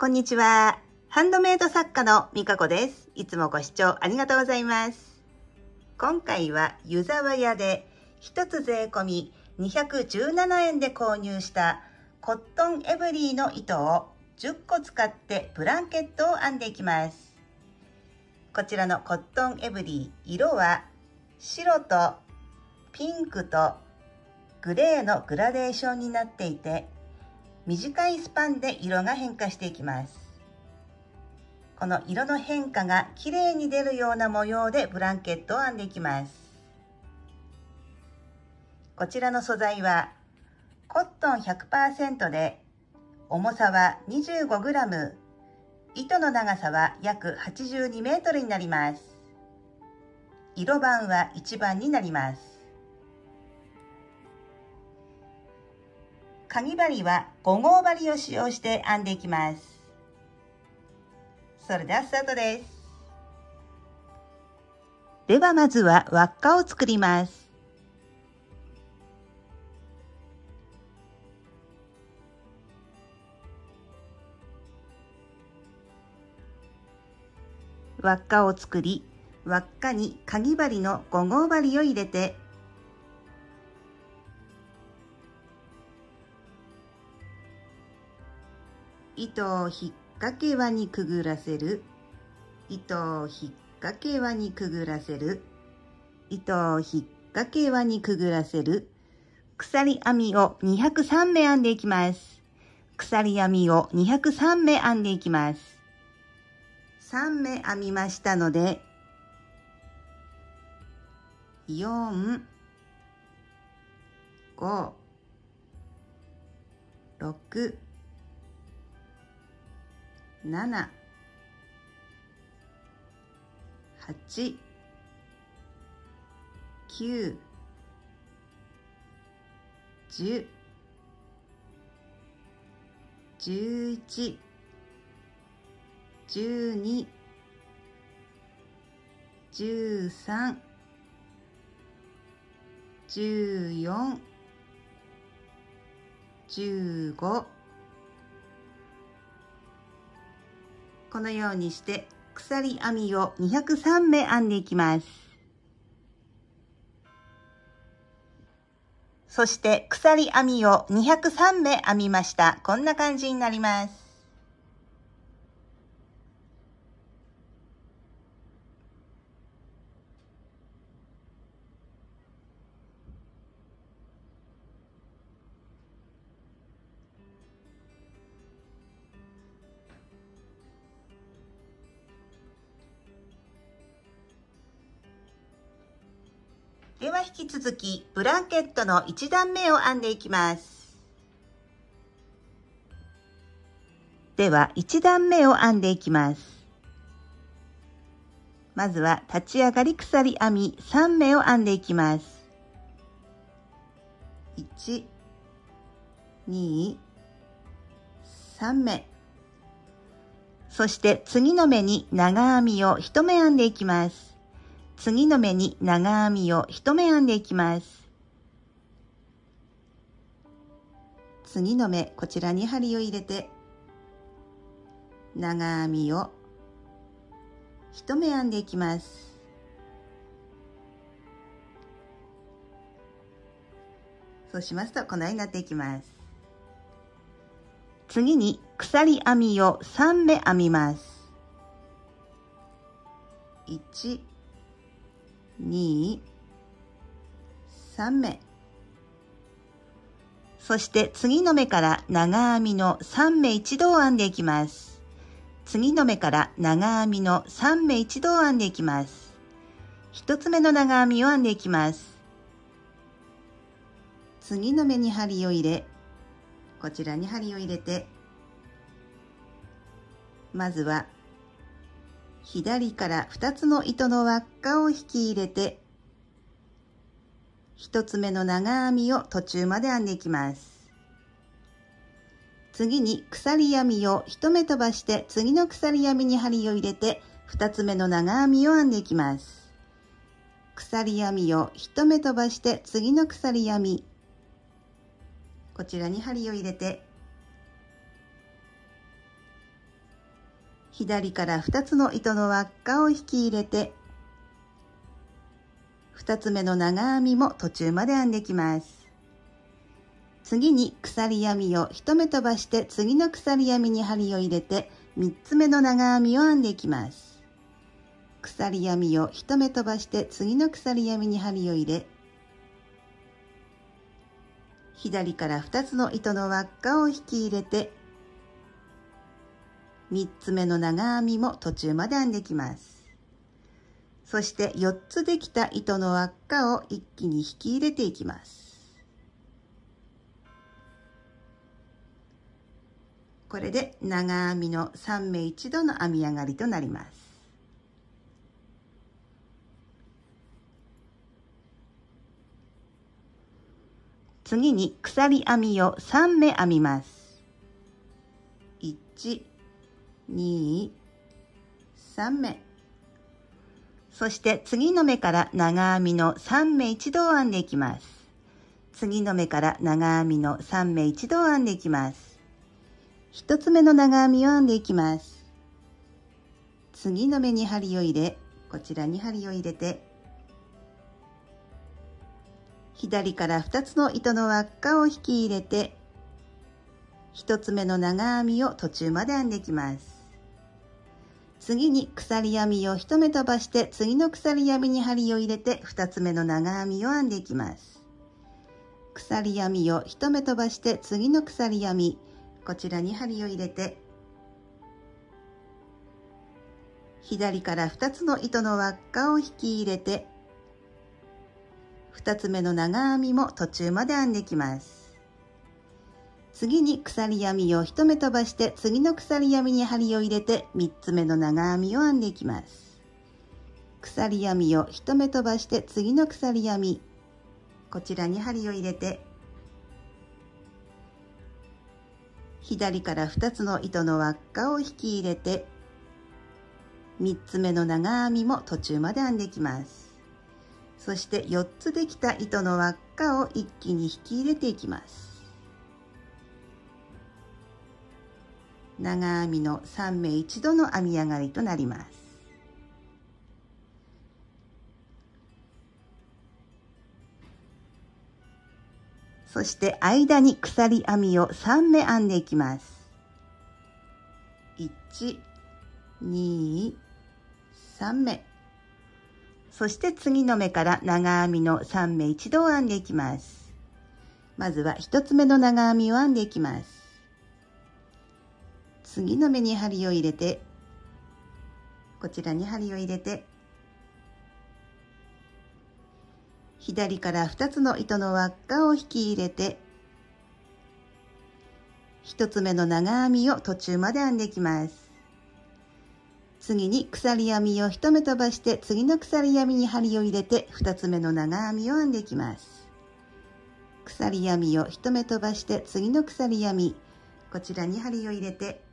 こんにちは。ハンドメイド作家のみかこです。いつもご視聴ありがとうございます。今回は湯沢屋で一つ税込み217円で購入したコットンエブリーの糸を10個使ってブランケットを編んでいきます。こちらのコットンエブリー、色は白とピンクとグレーのグラデーションになっていて、短いスパンで色が変化していきます。この色の変化が綺麗に出るような模様でブランケットを編んでいきます。こちらの素材はコットン 100% で、重さは 25g、糸の長さは約82メートルになります。色番は1番になります。かぎ針は5号針を使用して編んでいきます。それではスタートです。ではまずは輪っかを作ります。輪っかを作り、輪っかにかぎ針の5号針を入れて、糸を引っ掛け輪にくぐらせる、糸を引っ掛け輪にくぐらせる、糸を引っ掛け輪にくぐらせる、鎖編みを203目編んでいきます。鎖編みを203目編んでいきます。3目編みましたので、4、5、6、7、8、9、10、11、12、13、14、15、このようにして鎖編みを203目編んでいきます。そして鎖編みを203目編みました。こんな感じになります。では引き続きブランケットの1段目を編んでいきます。では1段目を編んでいきます。まずは立ち上がり鎖編み3目を編んでいきます。1、2、3目。そして次の目に長編みを1目編んでいきます。次の目に長編みを1目編んでいきます。次の目、こちらに針を入れて、長編みを1目編んでいきます。そうしますと、このようになっていきます。次に鎖編みを3目編みます。1、2、3目。そして次の目から長編みの3目一度を編んでいきます。次の目から長編みの3目一度を編んでいきます。1つ目の長編みを編んでいきます。次の目に針を入れ、こちらに針を入れて、まずは左から2つの糸の輪っかを引き入れて、1つ目の長編みを途中まで編んでいきます。次に鎖編みを1目飛ばして次の鎖編みに針を入れて2つ目の長編みを編んでいきます。鎖編みを1目飛ばして次の鎖編み、こちらに針を入れて左から2つの糸の輪っかを引き入れて、2つ目の長編みも途中まで編んでいきます。次に鎖編みを1目飛ばして次の鎖編みに針を入れて3つ目の長編みを編んでいきます。鎖編みを1目飛ばして次の鎖編みに針を入れ、左から2つの糸の輪っかを引き入れて3つ目の長編みも途中まで編んでいきます。そして4つできた糸の輪っかを一気に引き入れていきます。これで長編みの3目1度の編み上がりとなります。次に鎖編みを3目編みます。1、2、3目。そして次の目から長編みの3目1度を編んでいきます。次の目から長編みの3目1度を編んでいきます。1つ目の長編みを編んでいきます。次の目に針を入れ、こちらに針を入れて、左から2つの糸の輪っかを引き入れて、1つ目の長編みを途中まで編んでいきます。次に鎖編みを1目飛ばして次の鎖編みに針を入れて2つ目の長編みを編んでいきます。鎖編みを1目飛ばして次の鎖編み、こちらに針を入れて、左から2つの糸の輪っかを引き入れて、2つ目の長編みも途中まで編んでいきます。次に鎖編みを1目飛ばして次の鎖編みに針を入れて3つ目の長編みを編んでいきます。鎖編みを1目飛ばして次の鎖編み、こちらに針を入れて、左から2つの糸の輪っかを引き入れて3つ目の長編みも途中まで編んでいきます。そして4つできた糸の輪っかを一気に引き入れていきます。長編みの3目1度の編み上がりとなります。そして間に鎖編みを3目編んでいきます。1、2、3目。そして次の目から長編みの3目1度を編んでいきます。まずは1つ目の長編みを編んでいきます。次の目に針を入れて、こちらに針を入れて、左から2つの糸の輪っかを引き入れて、1つ目の長編みを途中まで編んでいきます。次に鎖編みを1目飛ばして次の鎖編みに針を入れて2つ目の長編みを編んでいきます。鎖編みを1目飛ばして次の鎖編み、こちらに針を入れて、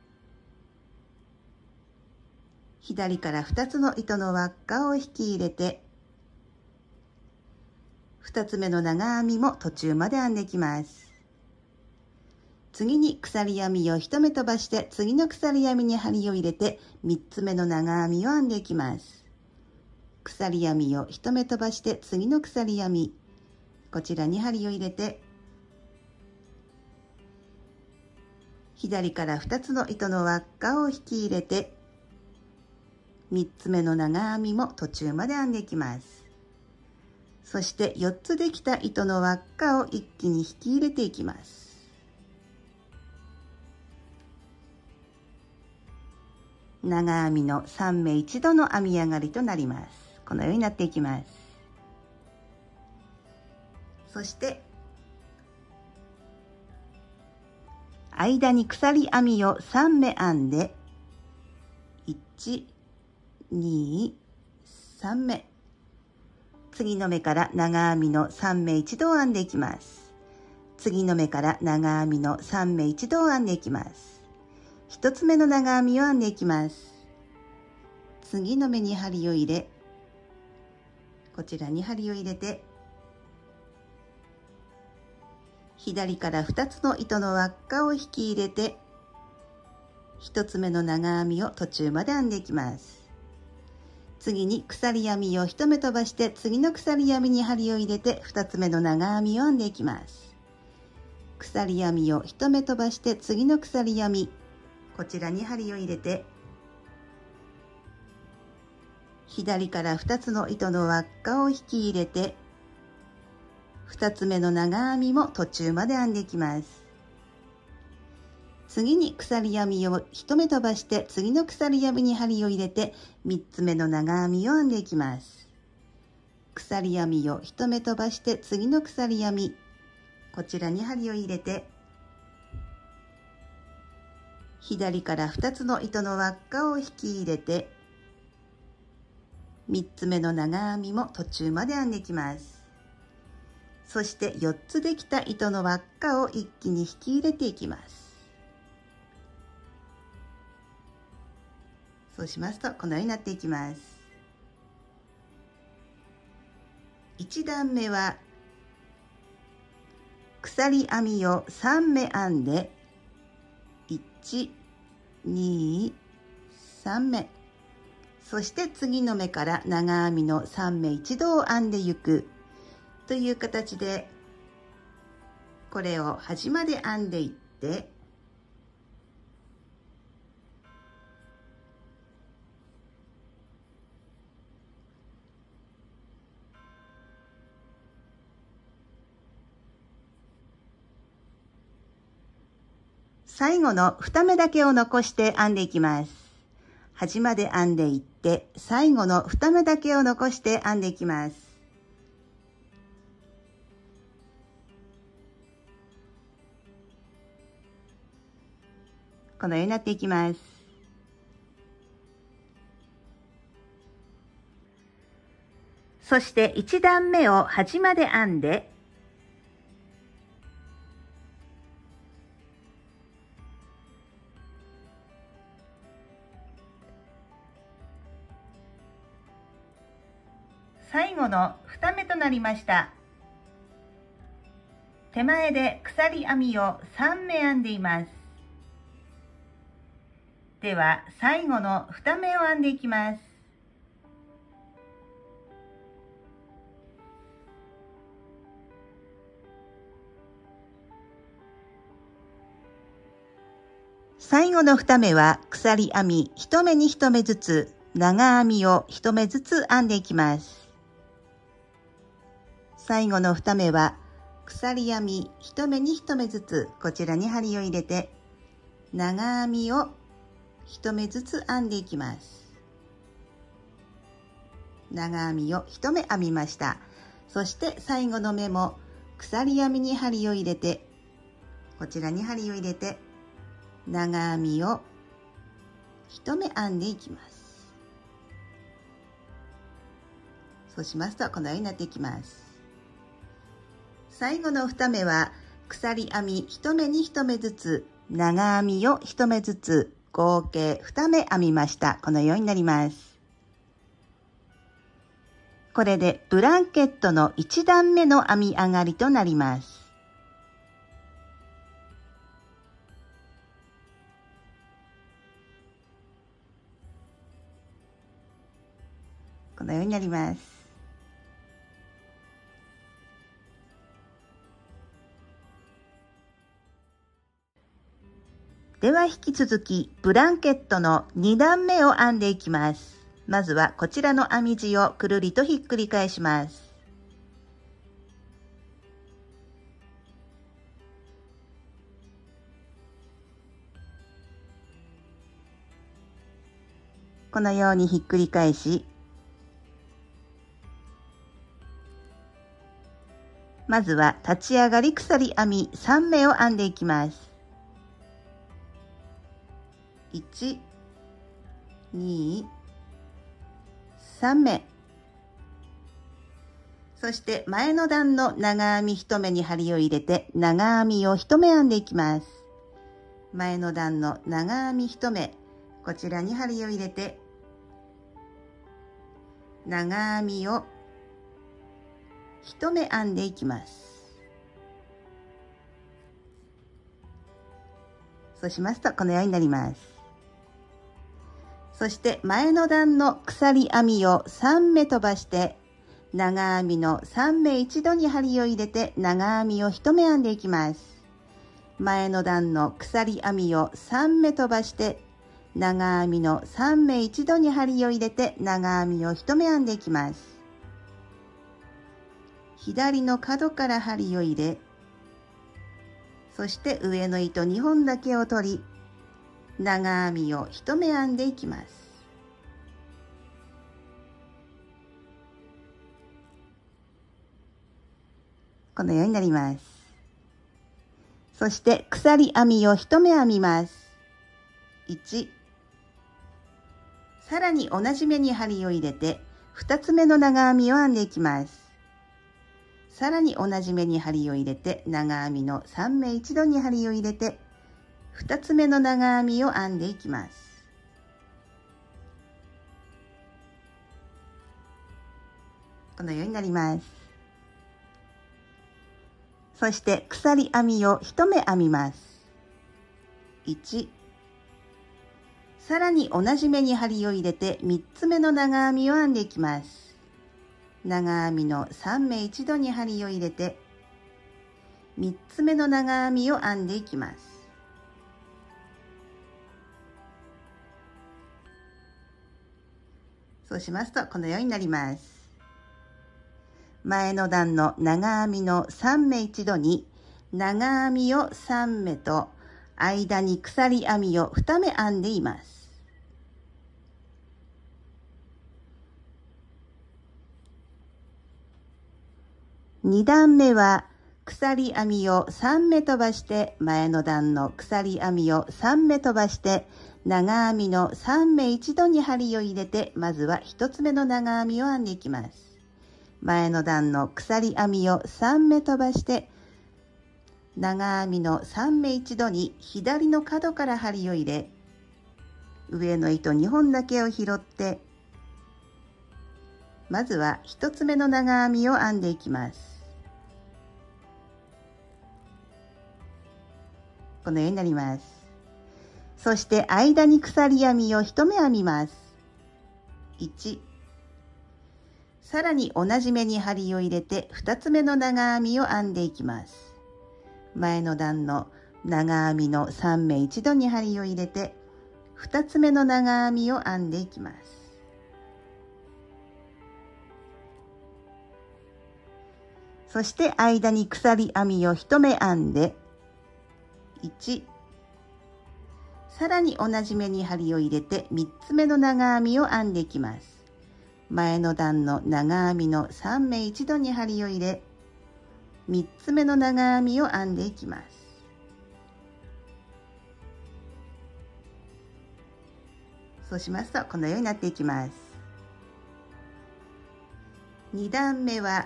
左から2つの糸の輪っかを引き入れて、2つ目の長編みも途中まで編んでいきます。次に鎖編みを1目飛ばして次の鎖編みに針を入れて3つ目の長編みを編んでいきます。鎖編みを1目飛ばして次の鎖編み、こちらに針を入れて、左から2つの糸の輪っかを引き入れて3つ目の長編みも途中まで編んでいきます。そして4つできた糸の輪っかを一気に引き入れていきます。長編みの3目1度の編み上がりとなります。このようになっていきます。そして間に鎖編みを3目編んで、1、2、3目。次の目から長編みの3目1度を編んでいきます。次の目から長編みの3目1度を編んでいきます。1つ目の長編みを編んでいきます。次の目に針を入れ、こちらに針を入れて、左から2つの糸の輪っかを引き入れて、 1つ目の長編みを途中まで編んでいきます。次に鎖編みを1目飛ばして次の鎖編みに針を入れて2つ目の長編みを編んでいきます。鎖編みを1目飛ばして次の鎖編み、こちらに針を入れて左から2つの糸の輪っかを引き入れて2つ目の長編みも途中まで編んでいきます。次に鎖編みを1目飛ばして次の鎖編みに針を入れて3つ目の長編みを編んでいきます。鎖編みを1目飛ばして次の鎖編み、こちらに針を入れて左から2つの糸の輪っかを引き入れて3つ目の長編みも途中まで編んでいきます。そして4つできた糸の輪っかを一気に引き入れていきます。そうしますとこのようになっていきます。1段目は鎖編みを3目編んで1、2、3目、そして次の目から長編みの3目一度を編んでいくという形で、これを端まで編んでいって最後の2目だけを残して編んでいきます。端まで編んでいって最後の2目だけを残して編んでいきます。このようになっていきます。そして1段目を端まで編んで最後の2目となりました。手前で鎖編みを3目編んでいます。では最後の2目を編んでいきます。最後の2目は鎖編み1目に1目ずつ長編みを1目ずつ編んでいきます。最後の2目は鎖編み1目に1目ずつこちらに針を入れて長編みを1目ずつ編んでいきます。長編みを1目編みました。そして最後の目も鎖編みに針を入れてこちらに針を入れて長編みを1目編んでいきます。そうしますとこのようになっていきます。最後の2目は鎖編み1目に1目ずつ長編みを1目ずつ合計2目編みました。このようになります。これでブランケットの1段目の編み上がりとなります。このようになります。では引き続きブランケットの2段目を編んでいきます。まずはこちらの編み地をくるりとひっくり返します。このようにひっくり返し、まずは立ち上がり鎖編み3目を編んでいきます。1、2、3目。そして前の段の長編み1目に針を入れて長編みを1目編んでいきます。前の段の長編み1目、こちらに針を入れて長編みを1目編んでいきます。そうしますとこのようになります。 そして前の段の鎖編みを3目飛ばして長編みの3目一度に針を入れて長編みを1目編んでいきます。前の段の鎖編みを3目飛ばして長編みの3目一度に針を入れて長編みを1目編んでいきます。左の角から針を入れ、そして上の糸2本だけを取り、長編みを1目編んでいきます。このようになります。そして鎖編みを1目編みます。1、さらに同じ目に針を入れて2つ目の長編みを編んでいきます。さらに同じ目に針を入れて長編みの3目一度に針を入れて2つ目の長編みを編んでいきます。このようになります。そして鎖編みを1目編みます。1、さらに同じ目に針を入れて3つ目の長編みを編んでいきます。長編みの3目一度に針を入れて3つ目の長編みを編んでいきます。そうしますとこのようになります。前の段の長編みの3目一度に長編みを3目と間に鎖編みを2目編んでいます。2段目は鎖編みを3目飛ばして前の段の鎖編みを3目飛ばして長編みの3目一度に針を入れてまずは1つ目の長編みを編んでいきます。前の段の鎖編みを3目飛ばして長編みの3目一度に左の角から針を入れ上の糸2本だけを拾ってまずは1つ目の長編みを編んでいきます。このようになります。そして間に鎖編みを1目編みます。1、さらに同じ目に針を入れて2つ目の長編みを編んでいきます。前の段の長編みの3目一度に針を入れて2つ目の長編みを編んでいきます。そして間に鎖編みを1目編んで1、さらに同じ目に針を入れて3つ目の長編みを編んでいきます。前の段の長編みの3目一度に針を入れ3つ目の長編みを編んでいきます。そうしますとこのようになっていきます。2段目は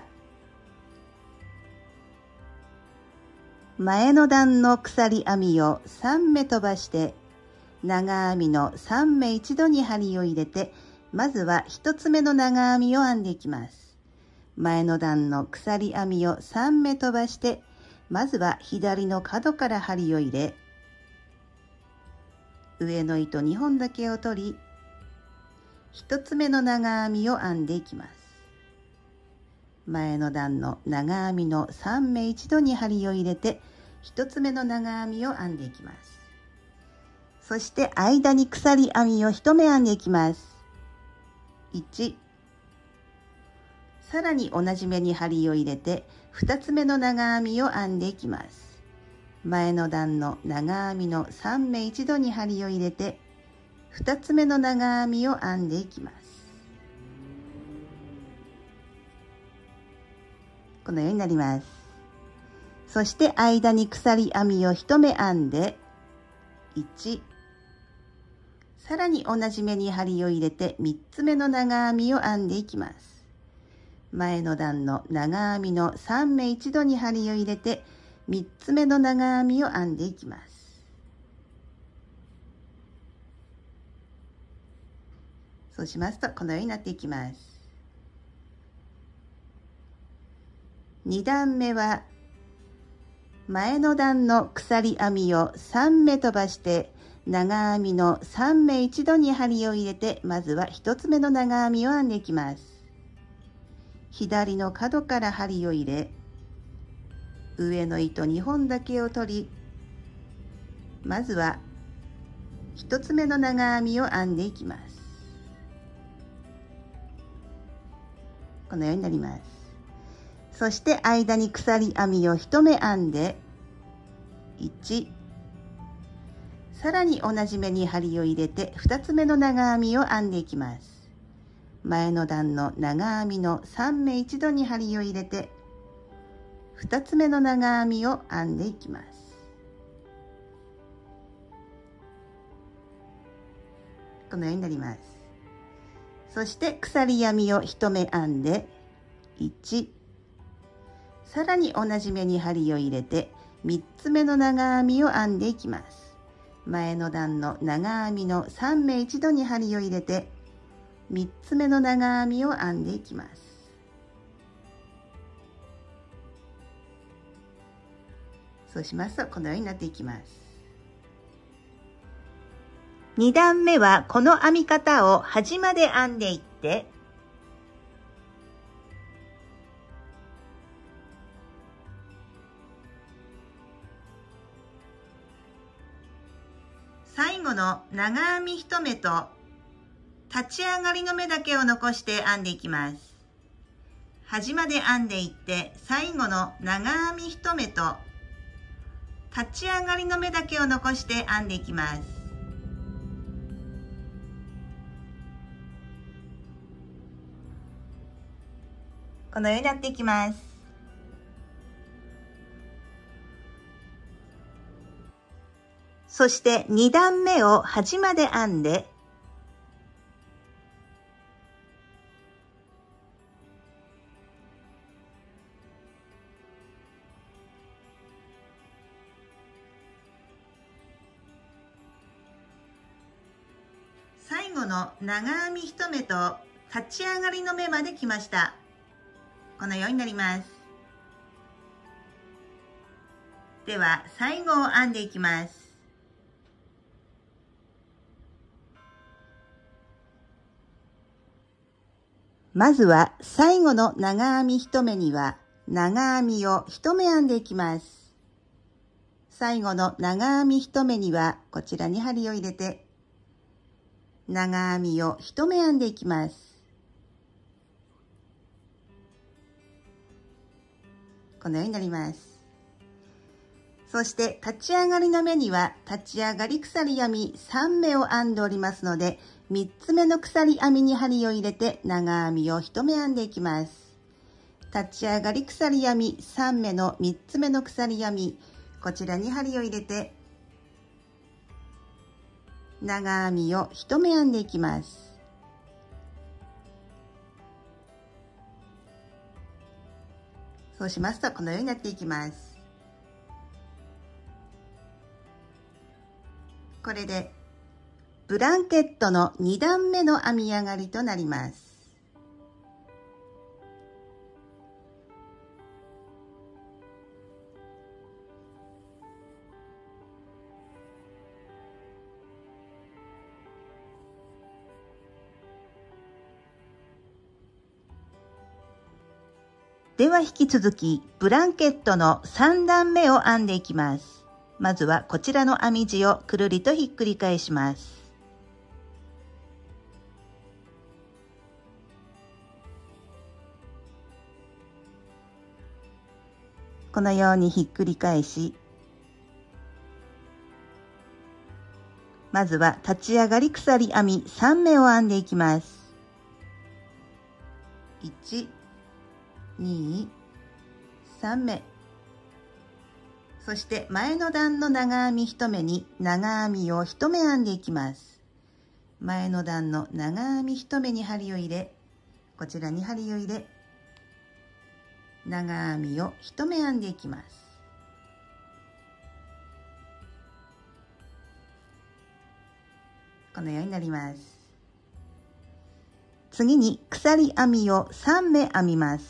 前の段の鎖編みを3目飛ばして長編みの3目一度に針を入れてまずは1つ目の長編みを編んでいきます。前の段の鎖編みを3目飛ばしてまずは左の角から針を入れ上の糸2本だけを取り1つ目の長編みを編んでいきます。前の段の長編みの3目一度に針を入れて1つ目の長編みを編んでいきます。そして間に鎖編みを1目編んでいきます。1、さらに同じ目に針を入れて2つ目の長編みを編んでいきます。前の段の長編みの3目一度に針を入れて2つ目の長編みを編んでいきます。このようになります。そして間に鎖編みを1目編んで1、さらに同じ目に針を入れて3つ目の長編みを編んでいきます。前の段の長編みの3目一度に針を入れて3つ目の長編みを編んでいきます。そうしますとこのようになっていきます。2段目は前の段の鎖編みを3目飛ばして長編みの3目一度に針を入れて、まずは1つ目の長編みを編んでいきます。左の角から針を入れ、上の糸2本だけを取り、まずは1つ目の長編みを編んでいきます。このようになります。そして間に鎖編みを1目編んで、1、さらに同じ目に針を入れて2つ目の長編みを編んでいきます。前の段の長編みの3目一度に針を入れて2つ目の長編みを編んでいきます。このようになります。そして鎖編みを1目編んで1、さらに同じ目に針を入れて3つ目の長編みを編んでいきます。前の段の長編みの3目一度に針を入れて3つ目の長編みを編んでいきます。そうしますとこのようになっていきます。2段目はこの編み方を端まで編んでいって、最後の長編み1目と立ち上がりの目だけを残して編んでいきます。端まで編んでいって、最後の長編み1目と立ち上がりの目だけを残して編んでいきます。このようになっていきます。そして2段目を端まで編んで、最後の長編み1目と立ち上がりの目まで来ました。このようになります。では最後を編んでいきます。まずは最後の長編み1目には長編みを1目編んでいきます。最後の長編み1目にはこちらに針を入れて長編みを1目編んでいきます。このようになります。そして立ち上がりの目には立ち上がり鎖編み3目を編んでおりますので、3つ目の鎖編みに針を入れて長編みを1目編んでいきます。立ち上がり鎖編み3目の3つ目の鎖編み、こちらに針を入れて長編みを1目編んでいきます。そうしますとこのようになっていきます。これでブランケットの2段目の編み上がりとなります。では引き続きブランケットの3段目を編んでいきます。まずはこちらの編み地をくるりとひっくり返します。このようにひっくり返し、まずは立ち上がり鎖編み3目を編んでいきます。1、2、3目。そして前の段の長編み1目に長編みを1目編んでいきます。前の段の長編み1目に針を入れ、こちらに針を入れ、長編みを1目編んでいきます。このようになります。次に鎖編みを3目編みます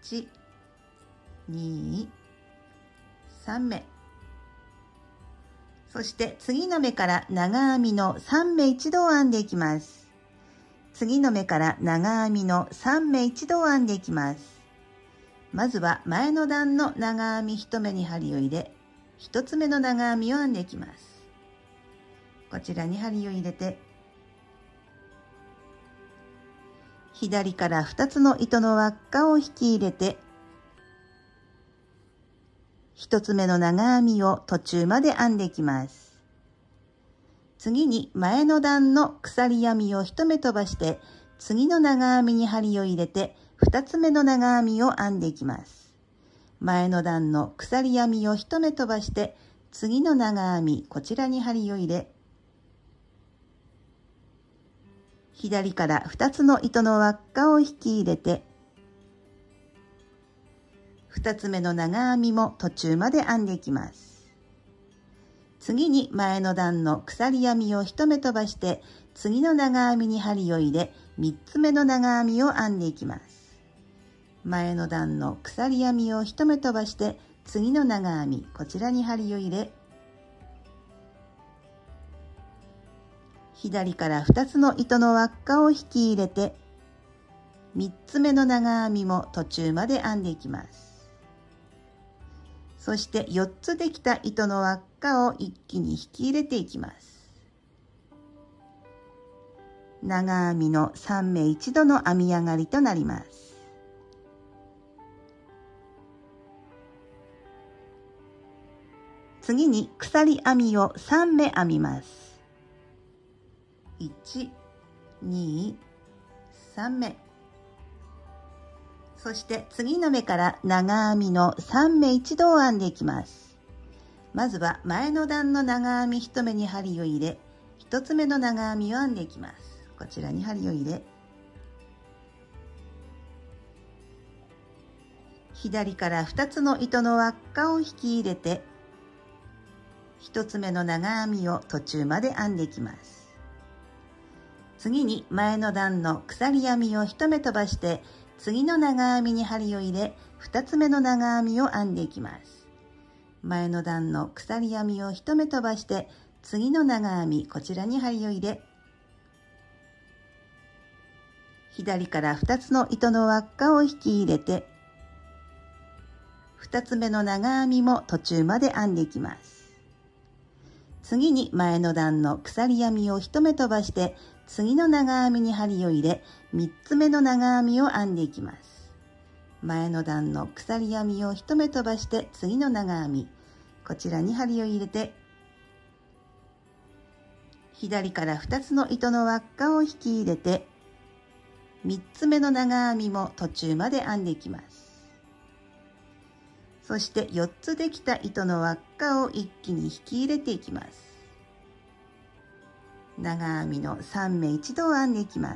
。1、2、3目。 そして次の目から長編みの3目一度を編んでいきます。次の目から長編みの3目一度を編んでいきます。まずは前の段の長編み1目に針を入れ、1つ目の長編みを編んでいきます。こちらに針を入れて、左から2つの糸の輪っかを引き入れて、1つ目の長編みを途中まで編んでいきます。次に前の段の鎖編みを1目飛ばして、次の長編みに針を入れて、2つ目の長編みを編んでいきます。前の段の鎖編みを1目飛ばして、次の長編み、こちらに針を入れ、左から2つの糸の輪っかを引き入れて、2つ目の長編みも途中まで編んでいきます。次に前の段の鎖編みを1目飛ばして、次の長編みに針を入れ、3つ目の長編みを編んでいきます。前の段の鎖編みを1目飛ばして、次の長編み、こちらに針を入れ、左から2つの糸の輪っかを引き入れて、3つ目の長編みも途中まで編んでいきます。そして4つできた糸の輪っかを一気に引き入れていきます。長編みの3目一度の編み上がりとなります。次に鎖編みを3目編みます。1、2、3目。そして次の目から長編みの3目一度を編んでいきます。まずは前の段の長編み1目に針を入れ、1つ目の長編みを編んでいきます。こちらに針を入れ、左から2つの糸の輪っかを引き入れて、1つ目の長編みを途中まで編んでいきます。次に前の段の鎖編みを1目飛ばして、次の長編みに針を入れ、2つ目の長編みを編んでいきます。前の段の鎖編みを1目飛ばして、次の長編み、こちらに針を入れ、左から2つの糸の輪っかを引き入れて、2つ目の長編みも途中まで編んでいきます。次に前の段の鎖編みを1目飛ばして、次の長編みに針を入れ、3つ目の長編みを編んでいきます。前の段の鎖編みを1目飛ばして、次の長編み、こちらに針を入れて、左から2つの糸の輪っかを引き入れて、3つ目の長編みも途中まで編んでいきます。そして4つできた糸の輪っかを一気に引き入れていきます。長編みの3目一度を編んでいきます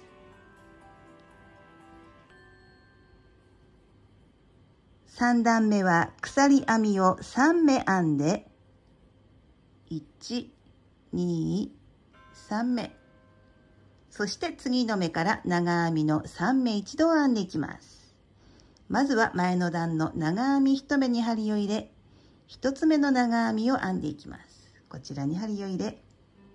。3段目は鎖編みを3目編んで、1、2、3目。そして次の目から長編みの3目一度を編んでいきます。まずは前の段の長編み1目に針を入れ、1つ目の長編みを編んでいきます。こちらに針を入れ、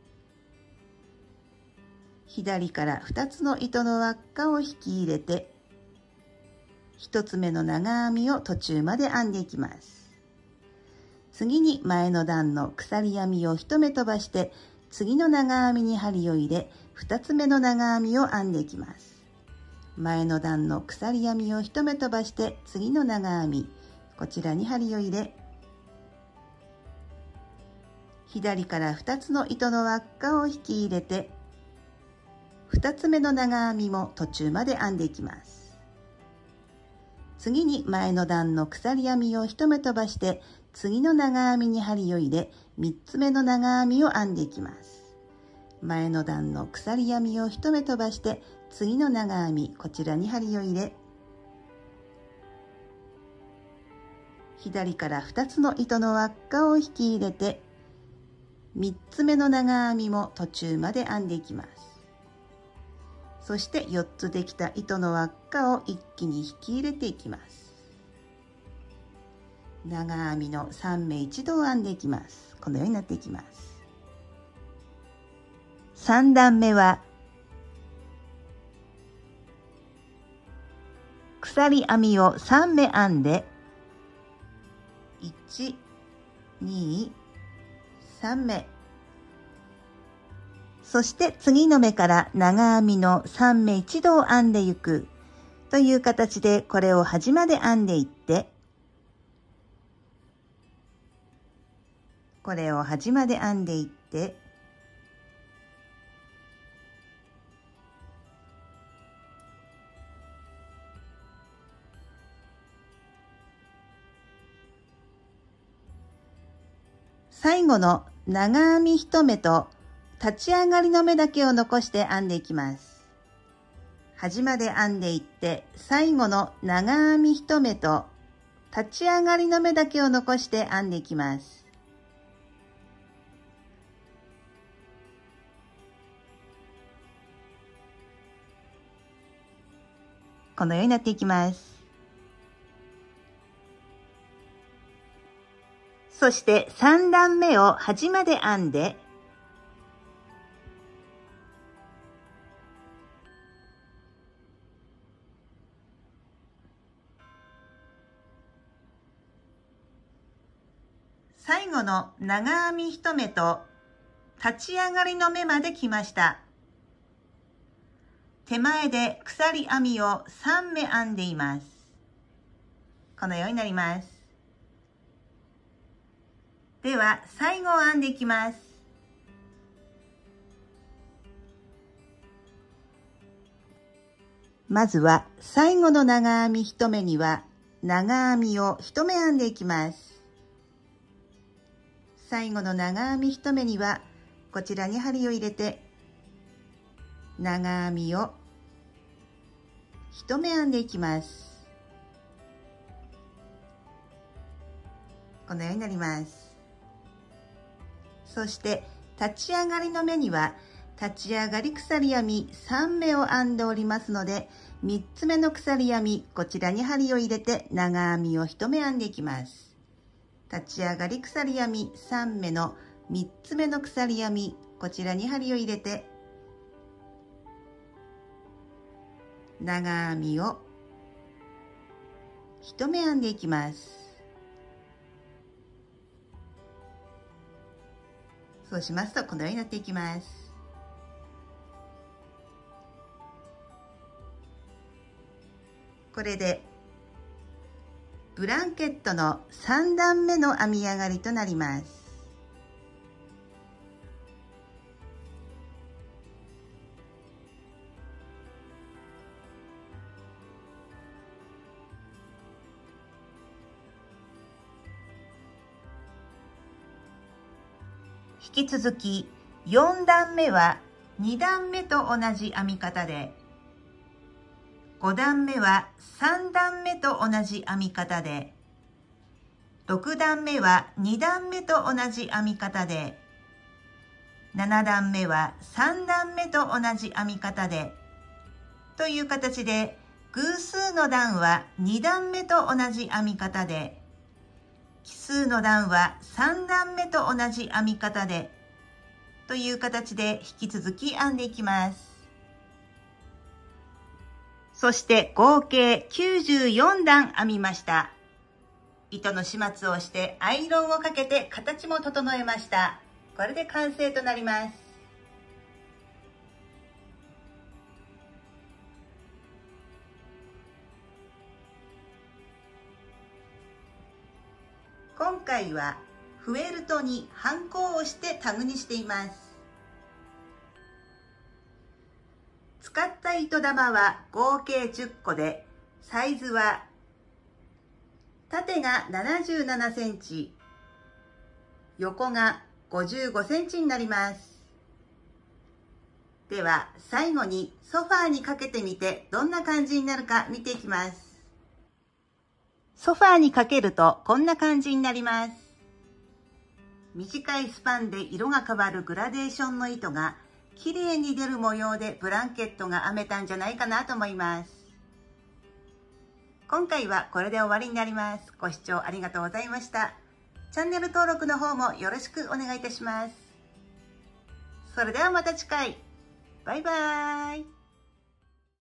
左から2つの糸の輪っかを引き入れて、1つ目の長編みを途中まで編んでいきます。次に前の段の鎖編みを1目飛ばして、次の長編みに針を入れ、2つ目の長編みを編んでいきます。前の段の鎖編みを1目飛ばして、次の長編み、こちらに針を入れ、左から2つの糸の輪っかを引き入れて、2つ目の長編みも途中まで編んでいきます。次に前の段の鎖編みを1目飛ばして、次の長編みに針を入れ、3つ目の長編みを編んでいきます。前の段の鎖編みを1目飛ばして、次の長編み、こちらに針を入れ、左から2つの糸の輪っかを引き入れて、3つ目の長編みも途中まで編んでいきます。そして4つできた糸の輪っかを一気に引き入れていきます。 長編みの3目一度を編んでいきます。このようになっていきます。3段目は鎖編みを3目編んで1、2、3目、そして次の目から長編みの3目一度を編んでいくという形で、これを端まで編んでいって、これを端まで編んでいって、最後の長編み1目と立ち上がりの目だけを残して編んでいきます。端まで編んでいって、最後の長編み1目と立ち上がりの目だけを残して編んでいきます。このようになっていきます。そして3段目を端まで編んで、最後の長編み1目と立ち上がりの目まで来ました。手前で鎖編みを3目編んでいます。このようになります。では最後を編んでいきます。まずは最後の長編み1目には長編みを1目編んでいきます。最後の長編み1目にはこちらに針を入れて長編みを1目編んでいきます。このようになります。そして立ち上がりの目には立ち上がり鎖編み3目を編んでおりますので、3つ目の鎖編み、こちらに針を入れて長編みを1目編んでいきます。立ち上がり鎖編み3目の3つ目の鎖編み、こちらに針を入れて長編みを1目編んでいきます。そうしますとこのようになっていきます。これでブランケットの3段目の編み上がりとなります。引き続き4段目は2段目と同じ編み方で、5段目は3段目と同じ編み方で、6段目は2段目と同じ編み方で、7段目は3段目と同じ編み方で、という形で偶数の段は2段目と同じ編み方で、奇数の段は3段目と同じ編み方で、という形で引き続き編んでいきます。そして合計94段編みました。糸の始末をしてアイロンをかけて形も整えました。これで完成となります。今回はフェルトにハンコをしてタグにしています。使った糸玉は合計10個で、サイズは縦が77センチ、横が55センチになります。では最後にソファーにかけてみてどんな感じになるか見ていきます。ソファーにかけるとこんな感じになります。短いスパンで色が変わるグラデーションの糸が綺麗に出る模様でブランケットが編めたんじゃないかなと思います。 今回はこれで終わりになります。ご視聴ありがとうございました。チャンネル登録の方もよろしくお願いいたします。それではまた次回。バイバーイ。